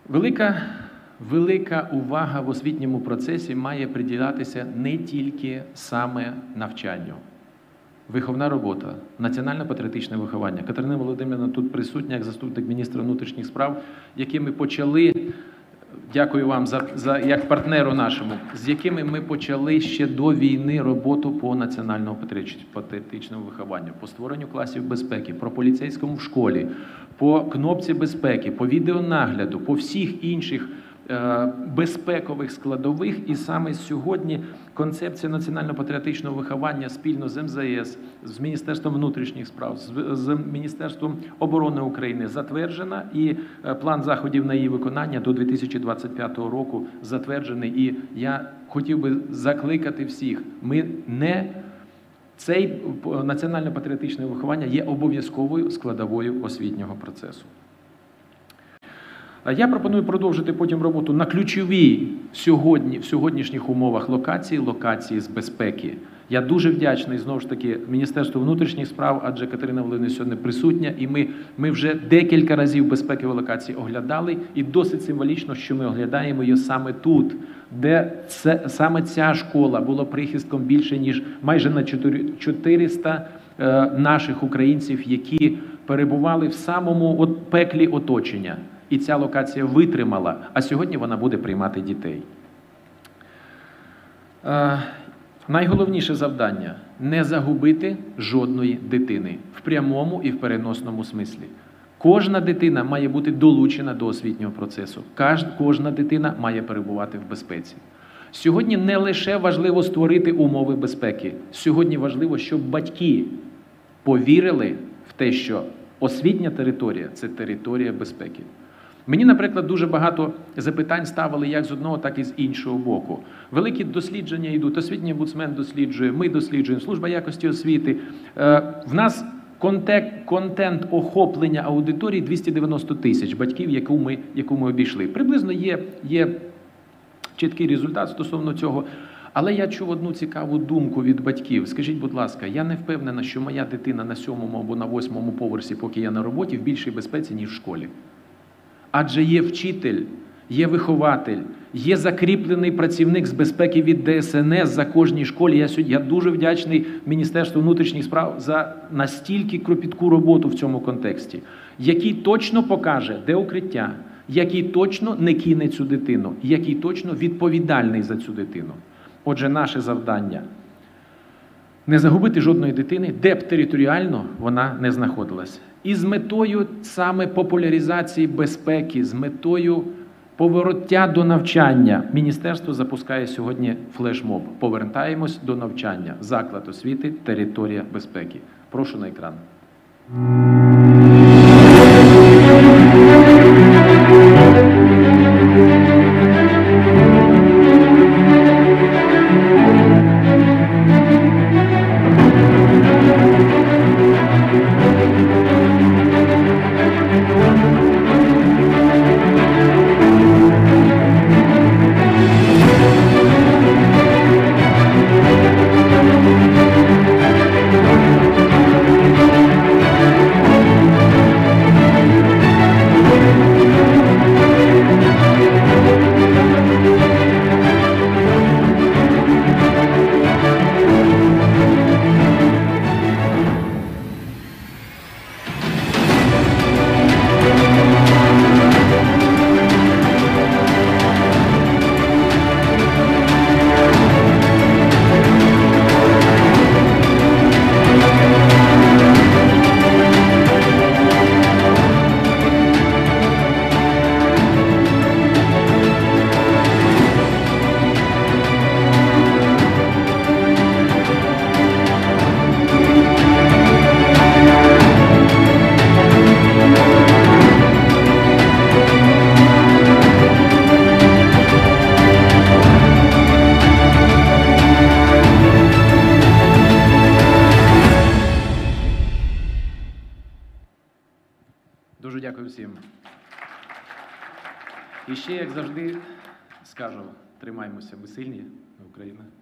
Велика увага в освітньому процесі має приділятися не тільки саме навчанню. Виховна робота, національно-патріотичне виховання. Катерина Володимирівна тут присутня, як заступник міністра внутрішніх справ, які ми почали, дякую вам як партнеру нашому, з якими ми почали ще до війни роботу по національно-патріотичному вихованню, по створенню класів безпеки, про поліцейському в школі, по кнопці безпеки, по відеонагляду, по всіх інших безпекових складових. І саме сьогодні концепція національно-патріотичного виховання спільно з МЗС, з Міністерством внутрішніх справ, з Міністерством оборони України затверджена, і план заходів на її виконання до 2025 року затверджений. І я хотів би закликати всіх, цей національно-патріотичне виховання є обов'язковою складовою освітнього процесу. Я пропоную продовжити потім роботу на ключовій в сьогоднішніх умовах локації з безпеки. Я дуже вдячний, знову ж таки, Міністерству внутрішніх справ, адже Катерина Володимирівна сьогодні присутня, і ми вже декілька разів безпекові локації оглядали, і досить символічно, що ми оглядаємо її саме тут, де саме ця школа була прихистком більше, ніж майже на 400 наших українців, які перебували в самому пеклі оточення. І ця локація витримала, а сьогодні вона буде приймати дітей. Найголовніше завдання – не загубити жодної дитини в прямому і в переносному смислі. Кожна дитина має бути долучена до освітнього процесу. Кожна дитина має перебувати в безпеці. Сьогодні не лише важливо створити умови безпеки. Сьогодні важливо, щоб батьки повірили в те, що освітня територія – це територія безпеки. Мені, наприклад, дуже багато запитань ставили як з одного, так і з іншого боку. Великі дослідження йдуть, освітній омбудсмен досліджує, ми досліджуємо, служба якості освіти. В нас контент охоплення аудиторії 290 тисяч батьків, яку ми обійшли. Приблизно є чіткий результат стосовно цього. Але я чув одну цікаву думку від батьків. Скажіть, будь ласка, я не впевнена, що моя дитина на 7-му або на 8-му поверсі, поки я на роботі, в більшій безпеці, ніж в школі. Адже є вчитель, є вихователь, є закріплений працівник з безпеки від ДСНС за кожній школі. Я дуже вдячний Міністерству внутрішніх справ за настільки кропітку роботу в цьому контексті, який точно покаже, де укриття, який точно не кине цю дитину, який точно відповідальний за цю дитину. Отже, наше завдання – не загубити жодної дитини, де б територіально вона не знаходилась. І з метою саме популяризації безпеки, з метою повороття до навчання, Міністерство запускає сьогодні флешмоб. Повертаємось до навчання. Заклад освіти, територія безпеки. Прошу на екран. Дуже дякую всім. І ще, як завжди, скажу, тримаймося, ми сильні, Україна.